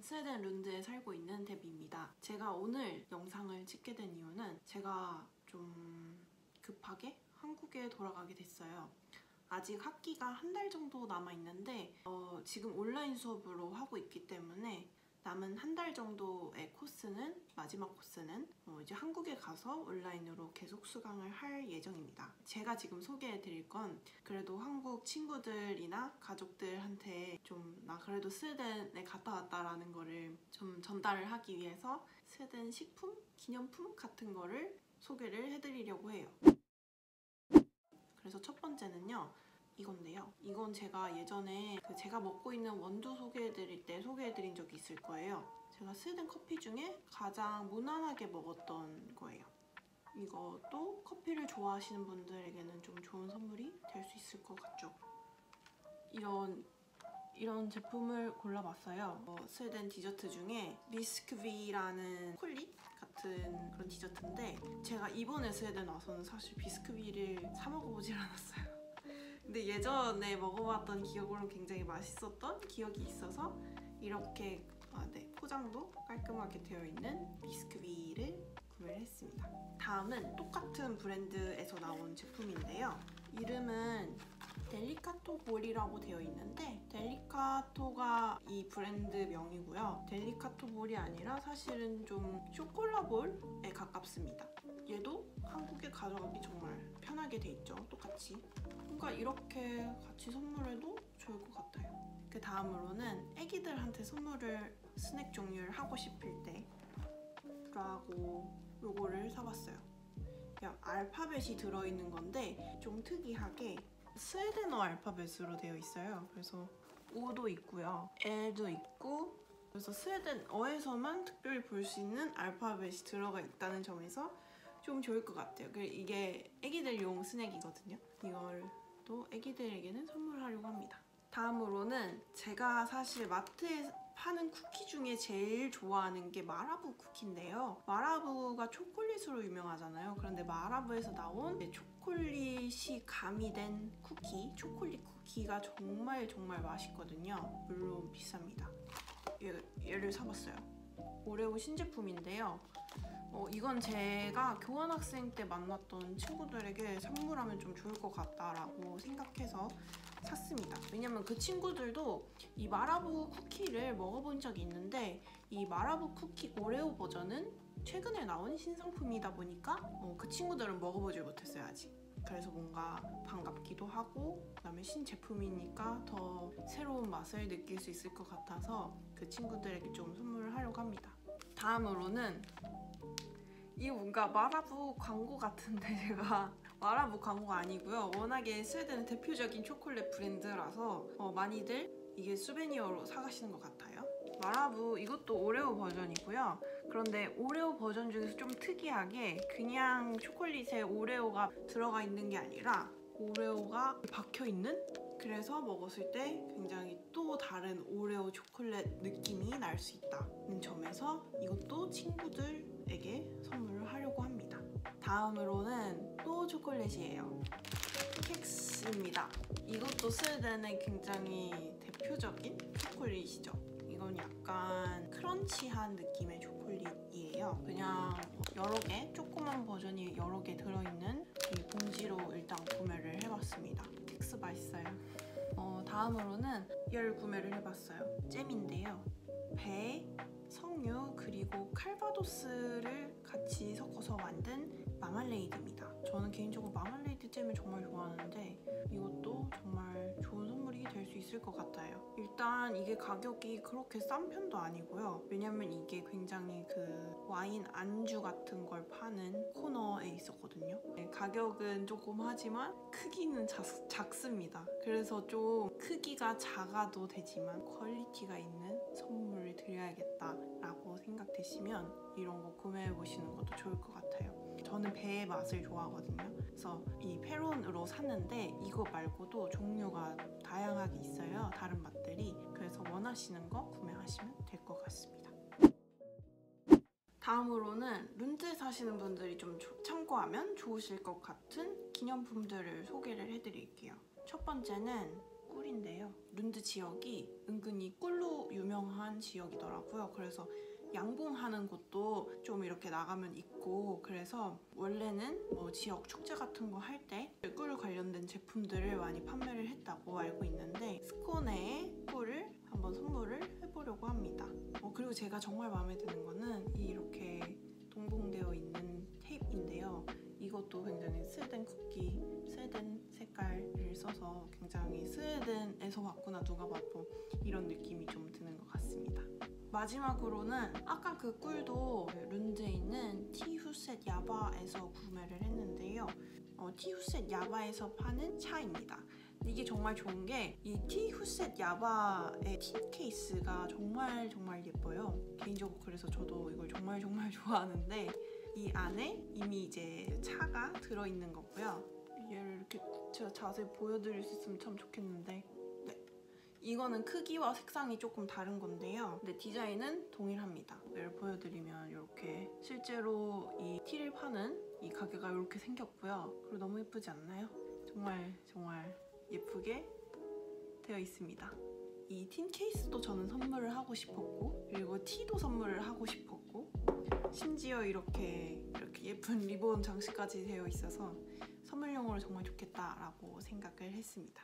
스웨덴 룬드에 살고 있는 데비입니다. 제가 오늘 영상을 찍게 된 이유는 제가 좀 급하게 한국에 돌아가게 됐어요. 아직 학기가 한 달 정도 남아있는데 지금 온라인 수업으로 하고 있기 때문에 남은 한 달 정도의 코스는, 마지막 코스는 이제 한국에 가서 온라인으로 계속 수강을 할 예정입니다. 제가 지금 소개해드릴 건 그래도 한국 친구들이나 가족들한테 좀 나 그래도 스웨덴에 갔다 왔다라는 거를 좀 전달을 하기 위해서 스웨덴 식품, 기념품 같은 거를 소개를 해드리려고 해요. 그래서 첫 번째는요, 이건데요. 이건 제가 예전에 제가 먹고 있는 원두 소개해드릴 때 소개해드린 적이 있을 거예요. 제가 스웨덴 커피 중에 가장 무난하게 먹었던 거예요. 이것도 커피를 좋아하시는 분들에게는 좀 좋은 선물이 될 수 있을 것 같죠. 이런 제품을 골라봤어요. 스웨덴 디저트 중에 비스크비라는 초콜릿 같은 그런 디저트인데 제가 이번에 스웨덴 와서는 사실 비스크비를 사 먹어보질 않았어요. 근데 예전에 먹어봤던 기억으로는 굉장히 맛있었던 기억이 있어서 이렇게 포장도 깔끔하게 되어 있는 비스크비를 구매를 했습니다. 다음은 똑같은 브랜드에서 나온 제품인데요. 이름은 델리카토 볼이라고 되어 있는데 델리카토가 이 브랜드 명이고요. 델리카토 볼이 아니라 사실은 좀 쇼콜라볼에 가깝습니다. 얘도 한국에 가져가기 정말 편하게 돼 있죠. 똑같이. 뭔가 이렇게 같이 선물해도 좋을 것 같아요. 그 다음으로는 애기들한테 선물을 스낵 종류를 하고 싶을 때라고 요거를 사봤어요. 알파벳이 들어있는 건데 좀 특이하게 스웨덴어 알파벳으로 되어 있어요. 그래서 O도 있고요, L도 있고, 그래서 스웨덴어에서만 특별히 볼 수 있는 알파벳이 들어가 있다는 점에서 좀 좋을 것 같아요. 이게 애기들용 스낵이거든요. 이걸 또 애기들에게는 선물하려고 합니다. 다음으로는 제가 사실 마트에 파는 쿠키 중에 제일 좋아하는 게 마라부 쿠키인데요. 마라부가 초콜릿으로 유명하잖아요. 그런데 마라부에서 나온 초콜릿이 가미된 쿠키, 초콜릿 쿠키가 정말 맛있거든요. 물론 비쌉니다. 얘를 사봤어요. 오레오 신제품인데요. 이건 제가 교환학생 때 만났던 친구들에게 선물하면 좀 좋을 것 같다라고 생각해서 샀습니다. 왜냐면 그 친구들도 이 마라부 쿠키를 먹어본 적이 있는데 이 마라부 쿠키 오레오 버전은 최근에 나온 신상품이다 보니까 그 친구들은 먹어보질 못했어요, 아직. 그래서 뭔가 반갑기도 하고 그다음에 신제품이니까 더 새로운 맛을 느낄 수 있을 것 같아서 그 친구들에게 좀 선물을 하려고 합니다. 다음으로는 이거 뭔가 마라부 광고 같은데 제가 마라부 광고가 아니고요. 워낙에 스웨덴의 대표적인 초콜릿 브랜드라서 많이들 이게 수베니어로 사가시는 것 같아요. 마라부 이것도 오레오 버전이고요. 그런데 오레오 버전 중에서 좀 특이하게 그냥 초콜릿에 오레오가 들어가 있는 게 아니라 오레오가 박혀있는? 그래서 먹었을 때 굉장히 또 다른 오레오 초콜릿 느낌이 날 수 있다는 점에서 이것도 친구들에게 선물을 하려고 합니다. 다음으로는 또 초콜릿이에요. 켑스입니다. 이것도 스웨덴의 굉장히 대표적인 초콜릿이죠. 이건 약간 크런치한 느낌의 초콜릿이에요. 그냥 여러 개, 조그만 버전이 여러 개 들어있는 이 봉지로 일단 구매를 해봤습니다. 켑스 맛있어요. 다음으로는 얘를 구매를 해봤어요. 잼인데요. 배, 석류, 그리고 칼바도스를 같이 섞어서 만든 마말레이드입니다. 저는 개인적으로 마말레이드 잼을 정말 좋아하는데 이것도 정말 좋은 선물이 될 수 있을 것 같아요. 일단 이게 가격이 그렇게 싼 편도 아니고요. 왜냐면 이게 굉장히 와인 안주 같은 걸 파는 코너에 있었거든요. 가격은 조금 하지만 크기는 작습니다. 그래서 좀 크기가 작아도 되지만 퀄리티가 있는 선물을 드려야겠다라고 생각되시면 이런 거 구매해보시는 것도 좋을 것 같아요. 저는 배의 맛을 좋아하거든요. 그래서 이 페론으로 샀는데 이거 말고도 종류가 다양하게 있어요. 다른 맛들이. 그래서 원하시는 거 구매하시면 될 것 같습니다. 다음으로는 룬드에 사시는 분들이 좀 참고하면 좋으실 것 같은 기념품들을 소개를 해드릴게요. 첫 번째는 꿀인데요. 룬드 지역이 은근히 꿀로 유명한 지역이더라고요. 그래서 양봉하는 곳도 좀 이렇게 나가면 있고, 그래서 원래는 뭐 지역 축제 같은 거 할 때 꿀 관련된 제품들을 많이 판매를 했다고 알고 있는데, 스코네의 꿀을 한번 선물을 해보려고 합니다. 그리고 제가 정말 마음에 드는 거는 이렇게 동봉되어 있는 테이프인데요. 이것도 굉장히 스웨덴 쿠키, 스웨덴 색깔을 써서 굉장히 스웨덴에서 왔구나 누가 봐도 이런 느낌이 좀 드는 것 같습니다. 마지막으로는 아까 그 꿀도 룬드에 있는 티후셋 야바에서 구매를 했는데요. 티후셋 야바에서 파는 차입니다. 이게 정말 좋은 게 이 티후셋 야바의 틴 케이스가 정말 예뻐요. 개인적으로 그래서 저도 이걸 정말 좋아하는데, 이 안에 이미 이제 차가 들어있는 거고요. 얘를 이렇게 제가 자세히 보여드릴 수 있으면 참 좋겠는데, 네, 이거는 크기와 색상이 조금 다른 건데요. 근데 디자인은 동일합니다. 얘를 보여드리면 이렇게 실제로 이 티를 파는 이 가게가 이렇게 생겼고요. 그리고 너무 예쁘지 않나요? 정말 예쁘게 되어 있습니다. 이 틴 케이스도 저는 선물을 하고 싶었고, 그리고 티도 선물을 하고 싶었고, 심지어 이렇게 예쁜 리본 장식까지 되어 있어서 선물용으로 정말 좋겠다라고 생각을 했습니다.